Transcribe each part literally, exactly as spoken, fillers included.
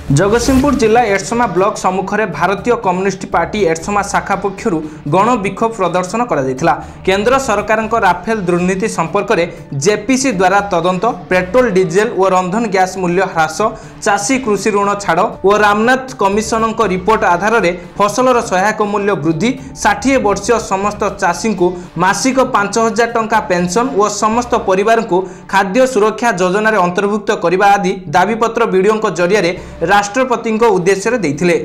जगतसिंहपुर जिला एडसमा ब्लॉक सम्मुखें भारतीय communist party एडसमा शाखा पक्षर गण विक्षोभ प्रदर्शन करा। केंद्र सरकार राफेल दुर्नीति संपर्क में जेपीसी द्वारा तदंत, पेट्रोल डीजेल और रंधन गैस मूल्य ह्रास, चाषी कृषि ऋण छाड़ और रामनाथ कमिशन रिपोर्ट आधार में फसलर सहायक मूल्य वृद्धि, षाठी वर्षीय समस्त चाषी को मासिक पांच हजार टंका पेंशन और समस्त परिवार को खाद्य सुरक्षा योजन अंतर्भुक्त करने आदि दाबीपत्र वीडियो जरिया राष्ट्रपति उद्देश्य देइथिले।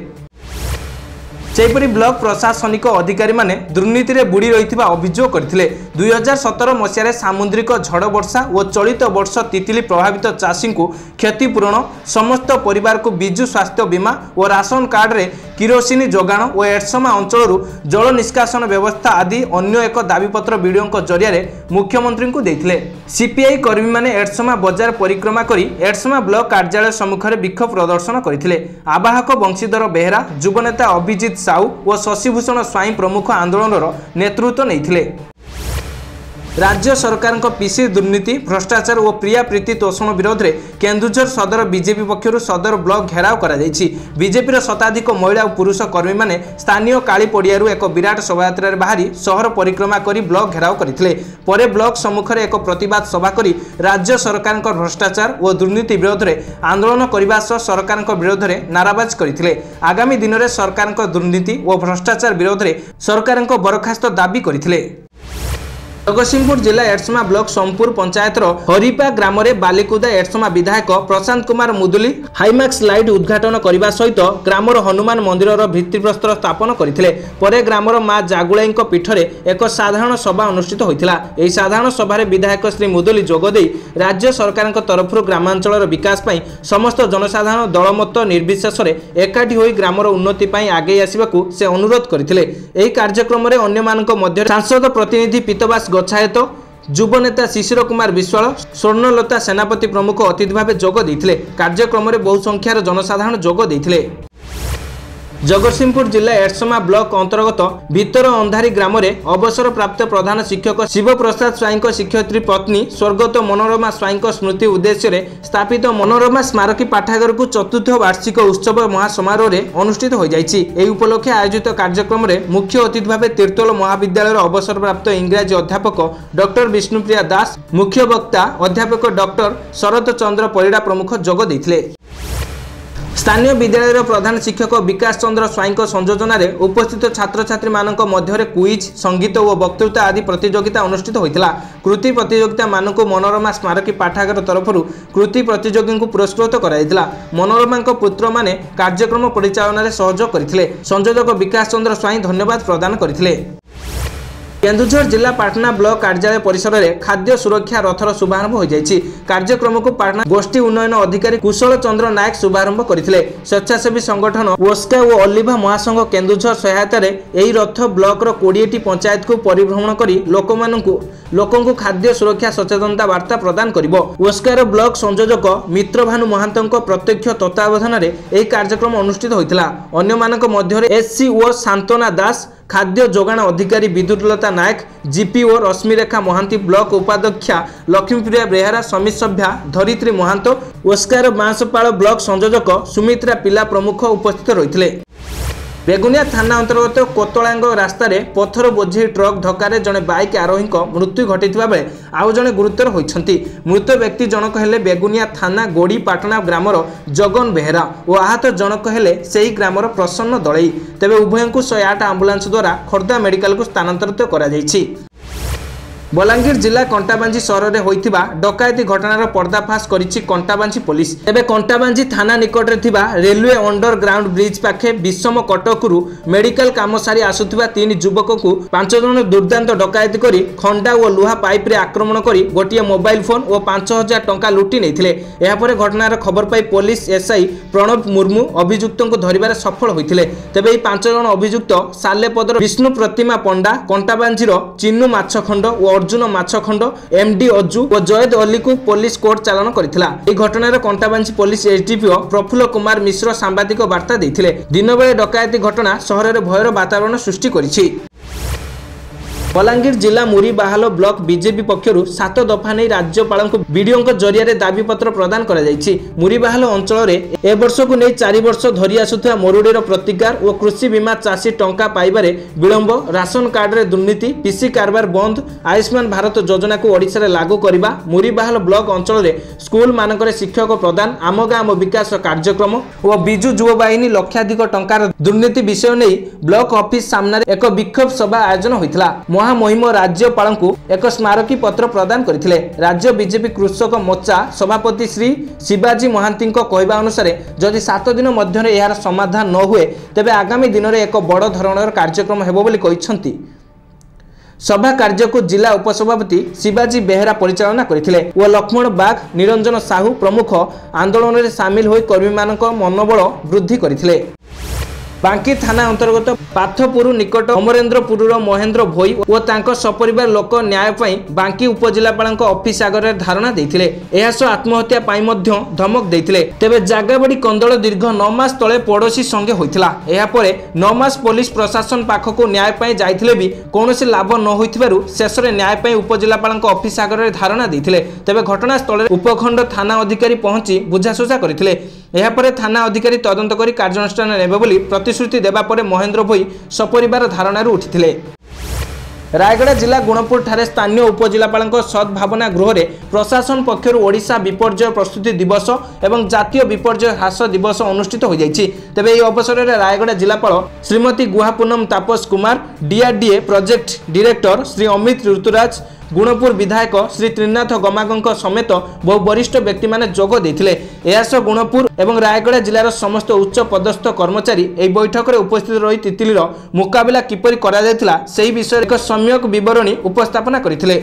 सेहीपरि ब्लॉक प्रशासनिक अधिकारी माने दुर्नीति रे बुड़ी रही अभियोग करथिले। दुई हजार सतर मसीह सामुद्रिक झड़ वर्षा और चलित वर्ष तितली प्रभावित चाषी को क्षतिपूरण, समस्त परिवार को बिजु स्वास्थ्य बीमा और राशन कार्ड रे किरोसिनी जोगाण और एडसमा अंचल जल निष्कासन व्यवस्था आदि अन्य एक दाबीपत्र वीडियो जरिया मुख्यमंत्री को देथिले। सीपीआई कर्मी माने एडसमा बजार परिक्रमा करी एडसमा ब्लॉक कार्यालय सम्मुखें विक्षोभ प्रदर्शन करथिले। आवाहक बंशीधर बेहेरा, युवनेता अभिजित साहू और शशिभूषण स्वाई प्रमुख आंदोलन नेतृत्व नहीं। राज्य सरकार पीसी दुर्नीति, भ्रष्टाचार और प्रिया प्रीति तोषण विरोध में केन्दुझर सदर बीजेपी पक्षर सदर ब्लॉक घेराव करा। बीजेपी शताधिक महिला और पुरुष कर्मी माने स्थानीय काली पड़ियारू एक विराट शोभायात्रा बाहरी शहर परिक्रमा करी ब्लॉक घेराव करथिले। परे ब्लॉक सम्मुखें एक प्रतिवाद सभा करी राज्य सरकार भ्रष्टाचार और दुर्नीति विरोध में आंदोलन करने सह सरकार विरोध में नाराबाज करथिले। आगामी दिन में सरकार दुर्नीति और भ्रष्टाचार विरोध में सरकार बरखास्त दाबी करथिले। जगतसिंहपुर जिला एडसमा ब्लॉक सोमपुर पंचायत हरिपा ग्राम में बालिकुदा एडसमा विधायक प्रशांत कुमार मुदुली हाईमैक्स लाइट उद्घाटन करने सहित ग्रामर हनुमान मंदिर भित्तिप्रस्तर स्थापन करथिले। परे ग्रामर मां जागुलाई पीठरे एक साधारण सभा अनुष्ठित होइथिला। एही साधारण सभारे विधायक श्री मुदुली जोगदेई राज्य सरकार तरफ ग्रामांचल विकास पई समस्त जनसाधारण दलमत निर्विशेष एकाठी होई ग्रामर उन्नति पई आगे आसिबाकू से अनुरोध करथिले। एही कार्यक्रम रे अन्य मानक मध्य सांसद प्रतिनिधि पीतवास गच्छायत, युवनेता शिशिर कुमार विश्वाल, स्वर्णलता सेनापति प्रमुख अतिथि भाव जोग देइथिले। कार्यक्रम में बहु संख्यार जनसाधारण जोग देइथिले। जगतसिंहपुर जिला एडसमा ब्लॉक अंतर्गत भितर अंधारी ग्राम में अवसर प्राप्त प्रधान शिक्षक शिव प्रसाद स्वाई शिक्षयित्री पत्नी स्वर्गत मनोरमा स्वाई स्मृति उद्देश्य स्थापित मनोरमा स्मारकी पाठागार को चतुर्थ वार्षिक उत्सव महासमारोह अनुष्ठित हो जाइछि। एही उपलक्षे आयोजित कार्यक्रम में मुख्य अतिथि भाव तीर्तोल महाविद्यालय अवसर प्राप्त इंग्राजी अध्यापक डॉक्टर विष्णुप्रिया दास, मुख्य वक्ता अध्यापक डॉक्टर शरत चंद्र परिड़ा प्रमुख जोग देइथिले। स्थानीय विद्यालय प्रधान शिक्षक विकास चंद्र स्वाई संयोजन में उपस्थित छात्र छात्री मानक मध्य क्विज, संगीत और वक्तृता आदि प्रतियोगिता अनुष्ठित होइतिला। कृति प्रतियोगिता मानक मनोरमा स्मारकी पाठागार तरफ कृति प्रतियोगी को पुरस्कृत कराइतिला। मनोरमा पुत्र माने कार्यक्रम परिचालन में सहयोग करथिले। संयोजक विकास चंद्र स्वाई धन्यवाद प्रदान करथिले। केन्दुझर जिला पाटना ब्लॉक कार्यालय परिसर में खाद्य सुरक्षा रथर शुभारंभ हो जाइछि। कार्यक्रम को पाटना गोष्ठी उन्नयन अधिकारी कुशल चंद्र नायक शुभारंभ करथिले। स्वेच्छासेवी संगठन ओस्का और अलिभा महासंघ केन्दुझर सहायता यही रथ ब्लॉक कोड़े पंचायत को परिभ्रमण कर लोकों को खाद्य सुरक्षा सचेतनता वार्ता प्रदान करिबो। ओस्कार ब्लॉक संयोजक मित्रभानु महांत प्रत्यक्ष तत्वावधान में यह कार्यक्रम अनुष्ठित होइतिला। अन्य मानक मध्य एससी ओ सांत्वना दास, खाद्य जोगाण अधिकारी विद्युतलता नायक, जीपी और रश्मिरेखा महांती, ब्लॉक उपाध्यक्षा लक्ष्मीप्रिया बेहेरा, समित सभ्या धरित्री महांत, ओस्कार बांसपाल ब्लॉक संयोजक सुमित्रा पिला प्रमुख उपस्थित रही। बेगुनिया थाना अंतर्गत कोतलांग रास्तार पत्थर बोझी ट्रक धक्का जड़े बाइक आरोही मृत्यु घटी बेले आउ जड़े गुरुतर होती। मृत व्यक्ति जनक हेले बेगुनिया थाना गोड़ी पाटना ग्रामर जगन बेहेरा और आहत जनक हेले सेही ग्रामर प्रसन्न दलई। तेबे उभय को शहे आठ आंबुलांस द्वारा खोर्धा मेडिकल को स्थानांतरित करा जायछि। बलांगीर जिला कंटाबांजी सहर में होइथिबा डकायती घटनार पर्दाफाश करिछि कंटाबांजी पुलिस। तेबे कंटाबांजी थाना निकट रे थिबा रेलवे अंडरग्राउंड ब्रिज पाखे विषम कटकरू मेडिकल काम सारी आसुथिबा तीन युवक को पांच जन दुर्दांत डकायती करी खंडा और लुहा पाइप रे आक्रमण करी गोटिए मोबाइल फोन और पांच हजार टंका लुटि नैथिले। एहा परे घटनार खबर पाई पुलिस एसआई प्रणव मुर्मू अभियुक्त को धरिबार सफल होइथिले। तेबे एही पांच जन अभियुक्त सालेपदर विष्णु प्रतिमा पंडा, कंटाबांजीर चिन्नू माछखंड और अर्जुन माछखंड, एमडी अज्जू और जयद अली को पुलिस कोर्ट चालान करथिला। एही घटनार कंटाबांजी पुलिस एसडीपीओ प्रफुल्ल कुमार मिश्र सांबादिक वार्ता देथिले। दिन बेले डकायती घटना सहर में भयर वातावरण सृष्टि करिछि। बलांगीर जिला मुरीबाहाल ब्लॉक बीजेपी पक्षरु सात दफा नहीं राज्यपाल वीडियो जरिया दाबीपत्र प्रदान करा जायछि। मुरीबाहाल अंचल ए वर्ष को नहीं चार वर्ष धरी आसुवा मरुड़ीर प्रतिकार और कृषि बीमा चाषी टंका पाइबारे विलंब, राशन कार्ड रे दुर्नीति, पीसी कारबार बंद, आयुष्मान भारत योजना को ओडिशा रे लागू करबा, मुरीबाहाल ब्लॉक अंचल रे स्कूल मानकर शिक्षक प्रदान, आम गाम विकास कार्यक्रम और बिजु युवा बाहिनी लक्षाधिक टंकार दुर्नीति विषय नहीं ब्लॉक ऑफिस सामने एक विक्षोभ सभा आयोजन होइतिला। महामहिम राज्यपाल को एक स्मारकी पत्र प्रदान करथिले। राज्य बीजेपी कृषक मोर्चा सभापति श्री शिवाजी महांती कहवा अनुसार जदि सात दिन मध्य यार समाधान न हुए तेबे आगामी दिन में एक बड़ धरणर कार्यक्रम हेबो बोली कहिसंती। सभा कार्य को जिला उपसभापति शिवाजी बेहेरा परिचालना करथिले और लक्ष्मण बाग, निरंजन साहू प्रमुख आंदोलन में सामिल होई कर्मी मानक मनोबल वृद्धि करथिले। बांकी थाना अंतर्गत पाथपुर निकट अमरेंद्रपुर महेंद्र भोई और तांको सपरिवार लोक न्याय पाई बांकी उपजिलापाल ऑफिस आगे धारणा देथिले। एहा सह आत्महत्या पाई मध्य धमक देथिले। तेबे जागाबाड़ी कंदल दीर्घ नौ मास तले पड़ोशी संगे होइथिला। एहा परे नौ मास पुलिस प्रशासन पाखको न्याय पाई जाइथिले भी कोनोसी लाभ न होइथिबारु शेषरे न्याय पाई उपजिलापाल ऑफिस आगे धारणा देथिले। तेबे घटनास्थल उपखंड थाना अधिकारी पहुंची बुझासुझा करथिले। एहा परे थाना अधिकारी तदंत करी कार्यानुष्ठान नेबे बोली प्रतिश्रुति देबा परे महेंद्र भोई सपरिवार धारणारू उठिथिले। रायगढ़ जिला गुणपुर ठारे स्थानीय उपजिलापाल सद्भावना गृह में प्रशासन पक्षर ओडिशा विपर्यय प्रस्तुति दिवस एवं जातीय विपर्यय ह्रास दिवस अनुष्ठित हो जाइछि। तेबे एही अवसर में रायगढ़ जिलापाल Shrimati Guha Poonam Tapas Kumar, DRDA project director Shri Amit Rituraj, Gunupur विधायक श्री त्रिनाथ गमागों समेत बहु वरिष्ठ व्यक्ति माने जोग देथिले। एहासह गुणपुर एवं रायगढ़ जिलार समस्त उच्च पदस्थ कर्मचारी एही बैठक में उपस्थित रही तितिलीर मुकाबिला किपरि करा जायतिला सेही विषय एक सम्यक विवरणी उपस्थापना करथिले।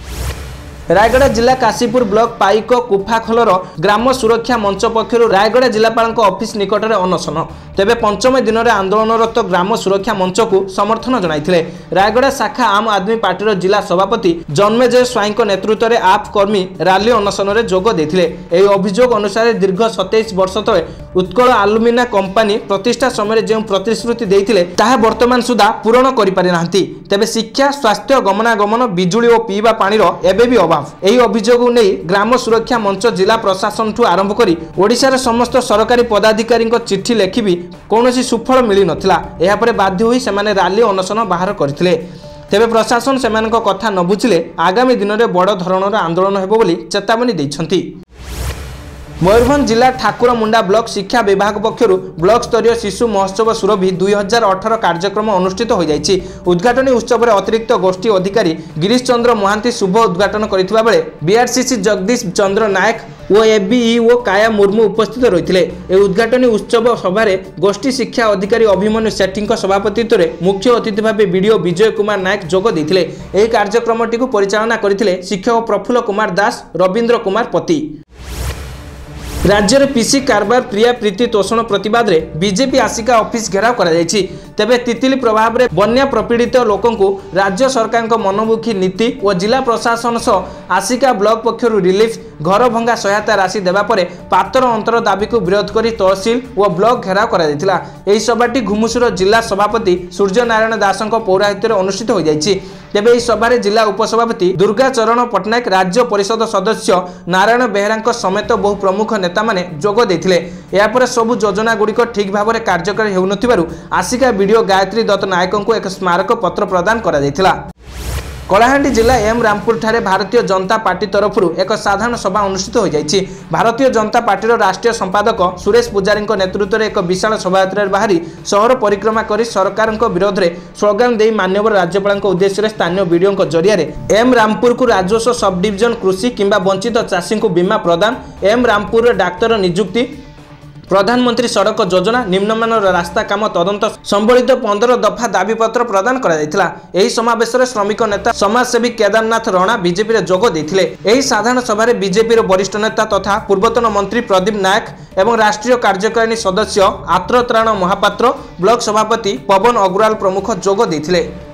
रायगढ़ जिला काशीपुर ब्लॉक पाइक कुफाखलर ग्राम सुरक्षा मंच पक्षर रायगढ़ जिलापाल ऑफिस निकट में अनशन। तेबे पंचम दिन में आंदोलनरत ग्राम सुरक्षा मंच को समर्थन जनाइथिले। रायगढ़ शाखा आम आदमी पार्टी जिला सभापति जन्मेजय स्वाई नेतृत्व में आप कर्मी राली अनशन में जोग देथिले। एही अभियोग अनुसार दीर्घ सत्ताईस वर्ष तले उत्कल आलुमिना कंपानी प्रतिष्ठा समय जो प्रतिश्रुति देइथिले ताहा वर्तमान सुधा पूरण करि पारि नाहंती। तेबे शिक्षा, स्वास्थ्य, गमनागमन, बिजुली और पीवा पानीर एबे भी अभाव। एही अभियोग नहीं ग्राम सुरक्षा मंच जिला प्रशासन ठू आरंभ करी ओडिशार समस्त सरकारी पदाधिकारी चिठी लेखि भी कौनसी सुफल मिली नथिला। एहा परे बाध्य होई सेमाने राली अनशन बाहर करथिले। तेबे प्रशासन सेमानक कथा न बुझिले आगामी दिन में बड़ धरणर आंदोलन हेबो बोली चेतावनी दैछंती। मयूरभंज जिला ठाकुरमुंडा ब्लॉक शिक्षा विभाग पक्षर ब्लॉक स्तरीय शिशु महोत्सव सुरभि दुई हजार अठर कार्यक्रम अनुष्ठित हो जाइछि। उद्घाटनी उत्सव में अतिरिक्त गोष्ठी अधिकारी गिरीश चंद्र महांती शुभ उद्घाटन करथिबा बेले बीआरसीसी जगदीश चंद्र नायक और एबीईओ काया मुर्मू उपस्थित रही। ए उद्घाटनी उत्सव सभारे गोष्ठी शिक्षा अधिकारी अभिमन्यु सेठी सभापतित्व में मुख्य अतिथि भाव वीडियो विजय कुमार नायक जोग देथिले। एही कार्यक्रमटी को परिचालना करथिले शिक्षक प्रफुल्ल कुमार दास, रवींद्र कुमार पति। राज्य में पीसी कारबार प्रिया प्रीति तोषण प्रतिवाद रे बीजेपी आसिका ऑफिस घेराव करा जायछि। तेबे तितिली प्रभाव रे बन्या प्रपीड़ित लोकंकु राज्य सरकार मनोमुखी नीति और जिला प्रशासन सह आसिका ब्लॉक पक्षर रिलीफ घर भंगा सहायता राशि देवा परे पातर अंतर दाबी को विरोध करी तहसील और ब्लॉक घेराव करा जायतिला। एही सभाटी घुमुसुर जिला सभापति सूर्य नारायण दासक पौराहित्य अनुष्ठित हो जायछि। तेबे एही सभारे जिला उपसभापति दुर्गा चरण पट्टनायक, राज्य परिषद सदस्य नारायण बेहेरा समेत बहु प्रमुख नेता माने जोग देथिले। या परे सबु योजना गुड़िक ठीक भाव में कार्यकारी हेउनथिबारु आसिका वीडियो गायत्री दत्त नायक को एक स्मारक पत्र प्रदान करा जायतिला। कलाहांडी जिला एम रामपुर ठारे भारतीय जनता पार्टी तरफ एक साधारण सभा अनुष्ठित हो जाइछि। भारतीय जनता पार्टी राष्ट्रीय संपादक सुरेश पुजारी नेतृत्व में एक विशाल शोभायात्रा बाहरी शहर परिक्रमा कर सरकार विरोध में स्लोगान दे माननीय राज्यपाल उद्देश्य स्थानीय वीडियो जरिया एम रामपुर को राजस्व सब डिविजन कृषि किंबा वंचित चाषी को बीमा प्रदान, एम रामपुर डाक्तर नियुक्ति, प्रधानमंत्री सड़क योजना, निम्नमान रास्ता काम तदंत संबलित पंद्रह दफा दाबीपत्र प्रदान करा समावेश में श्रमिक नेता समाजसेवी केदारनाथ राणा बीजेपी रे जोग देथिले। एही साधारण सभा बीजेपी वरिष्ठ नेता तथा पूर्वतन मंत्री प्रदीप नायक एवं राष्ट्रीय कार्यकारिणी सदस्य आत्रत्राण महापात्र, ब्लॉक सभापति पवन अग्रवाल प्रमुख जोग देथिले।